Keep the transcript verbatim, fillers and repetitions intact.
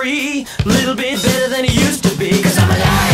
free, a little bit better than it used to be, 'cause I'm alive.